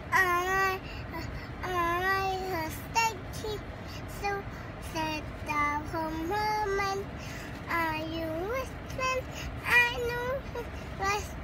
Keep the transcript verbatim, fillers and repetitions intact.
I, I, sticky, so said the whole moment. Are you listening? I know.